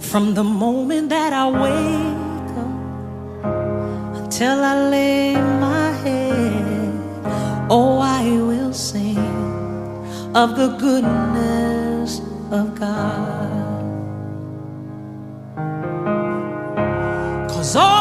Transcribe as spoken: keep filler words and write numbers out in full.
From the moment that I wake up until I lay my head, oh, I will sing of the goodness of God. 'Cause all